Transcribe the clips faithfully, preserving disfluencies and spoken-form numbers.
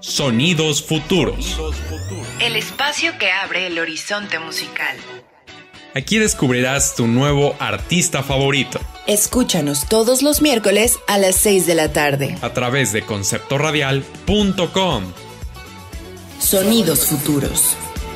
Sonidos Futuros. El espacio que abre el horizonte musical. Aquí descubrirás tu nuevo artista favorito. Escúchanos todos los miércoles a las seis de la tarde. A través de concepto radial punto com. Sonidos Futuros.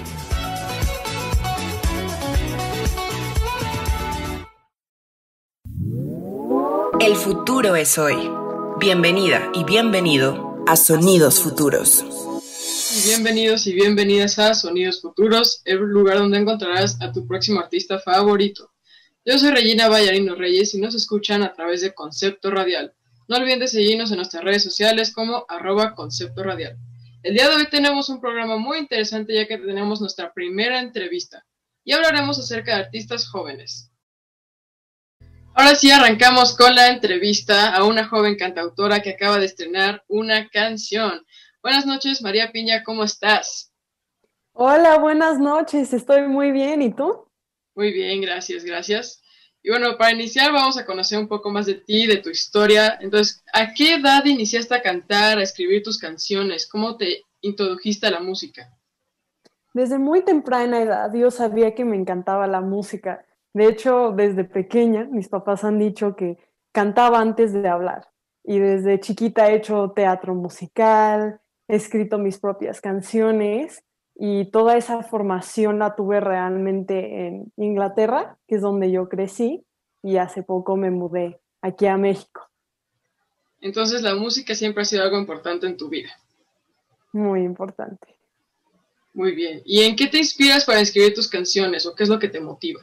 El futuro es hoy. Bienvenida y bienvenido a Sonidos Futuros. Bienvenidos y bienvenidas a Sonidos Futuros, el lugar donde encontrarás a tu próximo artista favorito. Yo soy Regina Vallarino Reyes y nos escuchan a través de Concepto Radial. No olviden de seguirnos en nuestras redes sociales como arroba Concepto Radial. El día de hoy tenemos un programa muy interesante ya que tenemos nuestra primera entrevista y hablaremos acerca de artistas jóvenes. Ahora sí arrancamos con la entrevista a una joven cantautora que acaba de estrenar una canción. Buenas noches, María Piña, ¿cómo estás? Hola, buenas noches, estoy muy bien, ¿y tú? Muy bien, gracias, gracias. Y bueno, para iniciar vamos a conocer un poco más de ti, de tu historia. Entonces, ¿a qué edad iniciaste a cantar, a escribir tus canciones? ¿Cómo te introdujiste a la música? Desde muy temprana edad yo sabía que me encantaba la música. De hecho, desde pequeña, mis papás han dicho que cantaba antes de hablar. Y desde chiquita he hecho teatro musical, he escrito mis propias canciones y toda esa formación la tuve realmente en Inglaterra, que es donde yo crecí, y hace poco me mudé aquí a México. Entonces la música siempre ha sido algo importante en tu vida. Muy importante. Muy bien. ¿Y en qué te inspiras para escribir tus canciones o qué es lo que te motiva?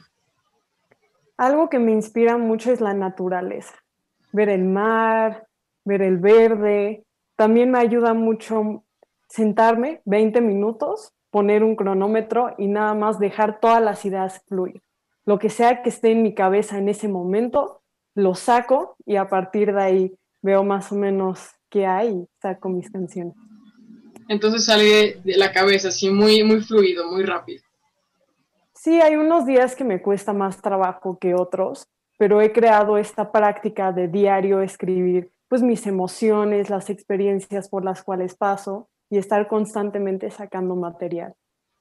Algo que me inspira mucho es la naturaleza. Ver el mar, ver el verde. También me ayuda mucho sentarme veinte minutos, poner un cronómetro y nada más dejar todas las ideas fluir. Lo que sea que esté en mi cabeza en ese momento, lo saco y a partir de ahí veo más o menos qué hay y saco mis canciones. Entonces sale de la cabeza así muy, muy fluido, muy rápido. Sí, hay unos días que me cuesta más trabajo que otros, pero he creado esta práctica de diario escribir pues mis emociones, las experiencias por las cuales paso y estar constantemente sacando material.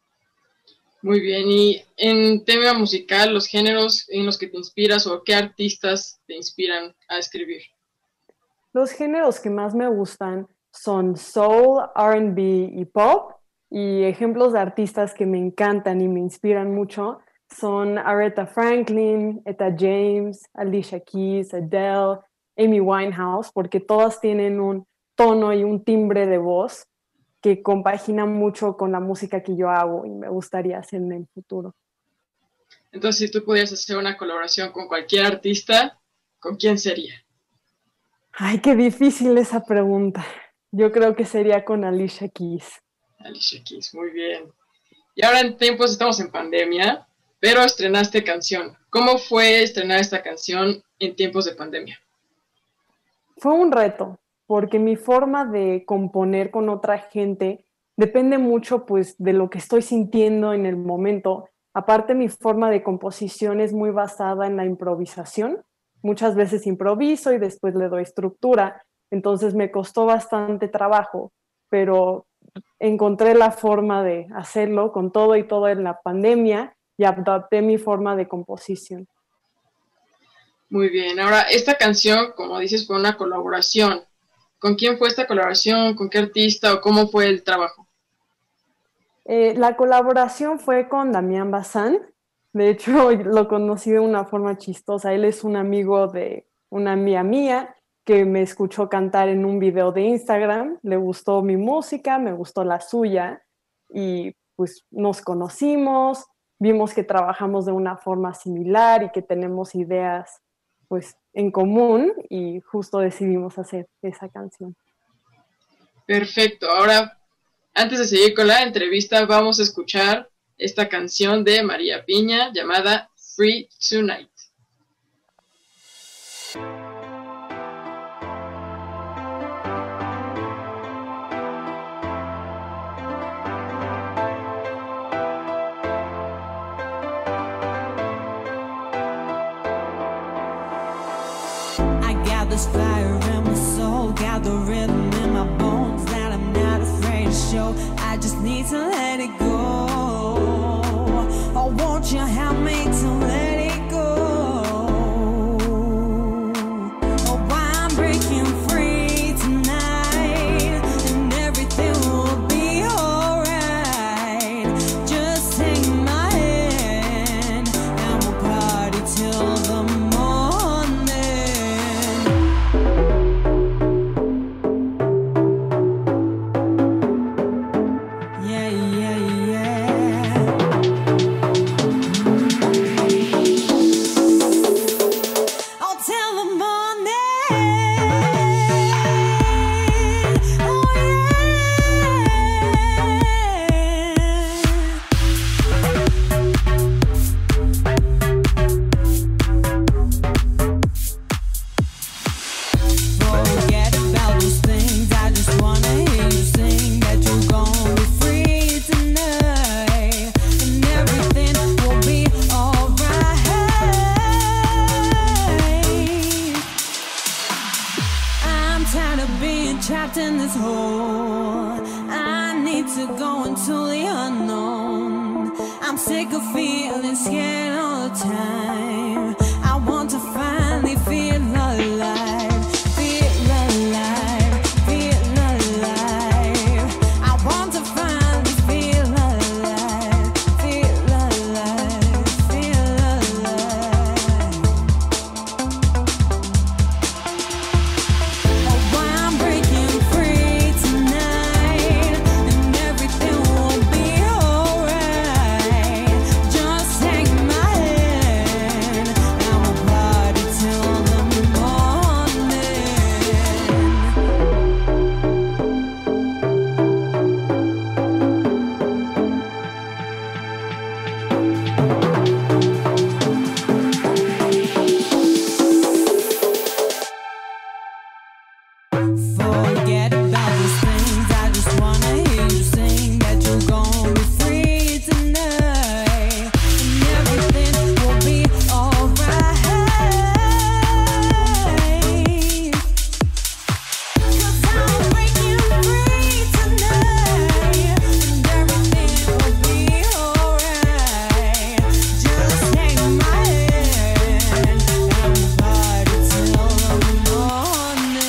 Muy bien, y en tema musical, los géneros en los que te inspiras o qué artistas te inspiran a escribir. Los géneros que más me gustan son soul, R and B y pop, y ejemplos de artistas que me encantan y me inspiran mucho son Aretha Franklin, Etta James, Alicia Keys, Adele, Amy Winehouse, porque todas tienen un tono y un timbre de voz que compagina mucho con la música que yo hago y me gustaría hacer en el futuro. Entonces, si tú pudieras hacer una colaboración con cualquier artista, ¿con quién sería? Ay, qué difícil esa pregunta. Yo creo que sería con Alicia Keys. Alicia Keys, muy bien. Y ahora en tiempos estamos en pandemia, pero estrenaste canción. ¿Cómo fue estrenar esta canción en tiempos de pandemia? Fue un reto, porque mi forma de componer con otra gente depende mucho pues, de lo que estoy sintiendo en el momento. Aparte, mi forma de composición es muy basada en la improvisación. Muchas veces improviso y después le doy estructura, entonces me costó bastante trabajo, pero encontré la forma de hacerlo con todo y todo en la pandemia y adapté mi forma de composición. Muy bien, ahora esta canción, como dices, fue una colaboración. ¿Con quién fue esta colaboración? ¿Con qué artista o cómo fue el trabajo? Eh, la colaboración fue con Damián Bazán. De hecho, lo conocí de una forma chistosa. Él es un amigo de una amiga mía que me escuchó cantar en un video de Instagram. Le gustó mi música, me gustó la suya y pues nos conocimos, vimos que trabajamos de una forma similar y que tenemos ideas pues en común y justo decidimos hacer esa canción. Perfecto, ahora antes de seguir con la entrevista vamos a escuchar esta canción de María Piña llamada Free Tonight. This fire in my soul, got the rhythm in my bones that I'm not afraid the show. I just need to let it go. Oh, won't you help me to let it go? Oh, I'm breaking free tonight, and everything will be alright. Just take my hand, and we'll party till the morning. Yeah, yeah, yeah. I'll tell the morning. Oh, forget about those things. I just wanna hear you sing that you're gonna be free tonight, and everything will be alright. I'm tired of being trapped in this hole. I need to go into the unknown. I'm sick of feeling scared all the time. I want to finally feel alive, feel alive, feel alive. I want to finally feel alive, feel alive, feel alive. Oh, I'm breaking free tonight, and everything will be alright. Just take my hand, and we'll party till the morning. Forget about these things. I just wanna hear you sing that you're gonna be free tonight, and everything will be alright. 'Cause I'm breaking free tonight, and everything will be alright. Just take my hand, and we'll party till the morning.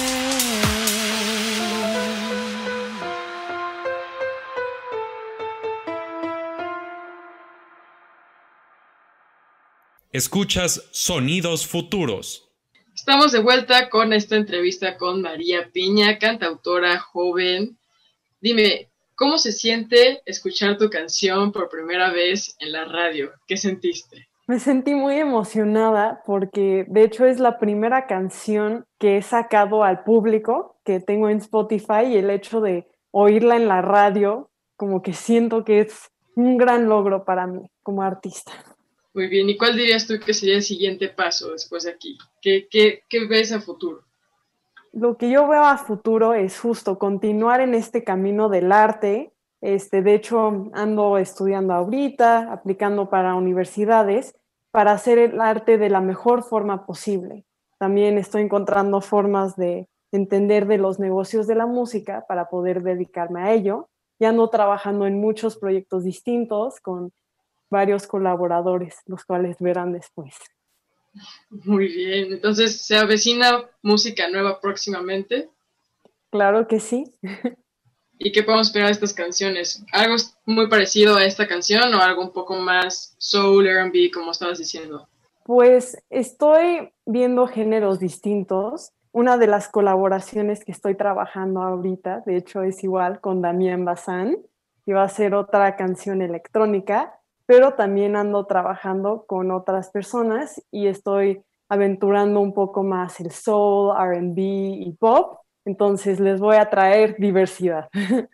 Escuchas Sonidos Futuros. Estamos de vuelta con esta entrevista con María Piña, cantautora joven. Dime, ¿cómo se siente escuchar tu canción por primera vez en la radio? ¿Qué sentiste? Me sentí muy emocionada porque de hecho es la primera canción que he sacado al público que tengo en Spotify, y el hecho de oírla en la radio como que siento que es un gran logro para mí como artista. Muy bien, ¿y cuál dirías tú que sería el siguiente paso después de aquí? ¿Qué, qué, qué ves a futuro? Lo que yo veo a futuro es justo continuar en este camino del arte. Este, de hecho, ando estudiando ahorita, aplicando para universidades, para hacer el arte de la mejor forma posible. También estoy encontrando formas de entender de los negocios de la música para poder dedicarme a ello. Y ando trabajando en muchos proyectos distintos con varios colaboradores, los cuales verán después. Muy bien, entonces, ¿se avecina música nueva próximamente? Claro que sí. ¿Y qué podemos esperar de estas canciones? ¿Algo muy parecido a esta canción o algo un poco más soul, R and B, como estabas diciendo? Pues estoy viendo géneros distintos. Una de las colaboraciones que estoy trabajando ahorita, de hecho, es igual con Damián Bazán, que va a ser otra canción electrónica, pero también ando trabajando con otras personas y estoy aventurando un poco más el soul, R and B y pop. Entonces les voy a traer diversidad.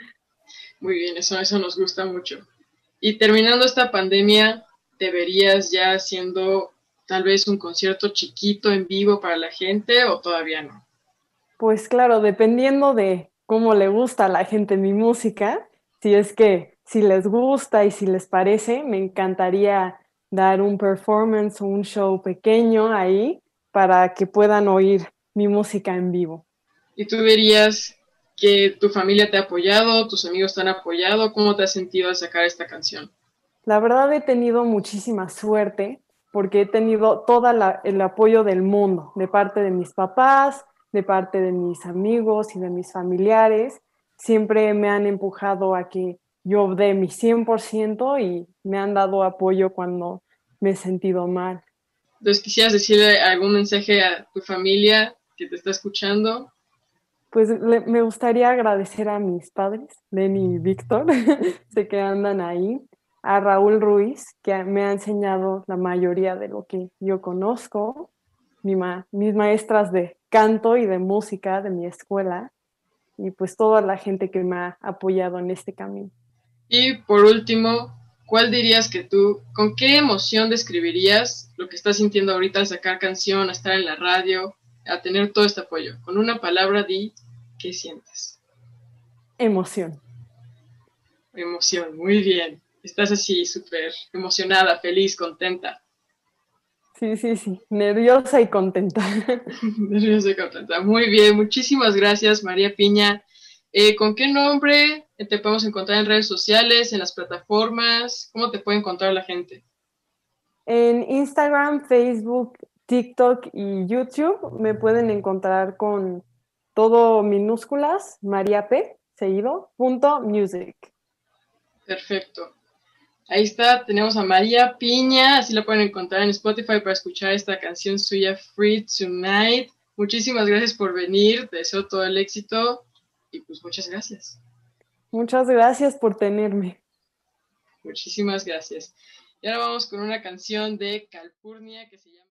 Muy bien, eso, eso nos gusta mucho. Y terminando esta pandemia, ¿te verías ya haciendo tal vez un concierto chiquito en vivo para la gente o todavía no? Pues claro, dependiendo de cómo le gusta a la gente mi música, si es que si les gusta y si les parece, me encantaría dar un performance o un show pequeño ahí para que puedan oír mi música en vivo. ¿Y tú verías que tu familia te ha apoyado, tus amigos te han apoyado. ¿Cómo te has sentido al sacar esta canción? La verdad he tenido muchísima suerte porque he tenido todo el apoyo del mundo, de parte de mis papás, de parte de mis amigos y de mis familiares. Siempre me han empujado a que yo dé mi cien por ciento y me han dado apoyo cuando me he sentido mal. Entonces, ¿quisieras decirle algún mensaje a tu familia que te está escuchando? Pues le, me gustaría agradecer a mis padres, Lenny y Víctor, sé que andan ahí, a Raúl Ruiz, que me ha enseñado la mayoría de lo que yo conozco, mi ma, mis maestras de canto y de música de mi escuela, y pues toda la gente que me ha apoyado en este camino. Y por último, ¿cuál dirías que tú, con qué emoción describirías lo que estás sintiendo ahorita al sacar canción, a estar en la radio, a tener todo este apoyo? Con una palabra, di qué sientes. Emoción. Emoción, muy bien. Estás así súper emocionada, feliz, contenta. Sí, sí, sí, nerviosa y contenta. Nerviosa y contenta. Muy bien, muchísimas gracias, María Piña. Eh, ¿Con qué nombre te podemos encontrar en redes sociales, en las plataformas? ¿Cómo te puede encontrar la gente? En Instagram, Facebook, TikTok y YouTube me pueden encontrar con todo minúsculas, María P, seguido, punto music. Perfecto. Ahí está, tenemos a María Piña, así la pueden encontrar en Spotify para escuchar esta canción suya, Free Tonight. Muchísimas gracias por venir, te deseo todo el éxito y pues muchas gracias. Muchas gracias por tenerme. Muchísimas gracias. Y ahora vamos con una canción de Calpurnia que se llama...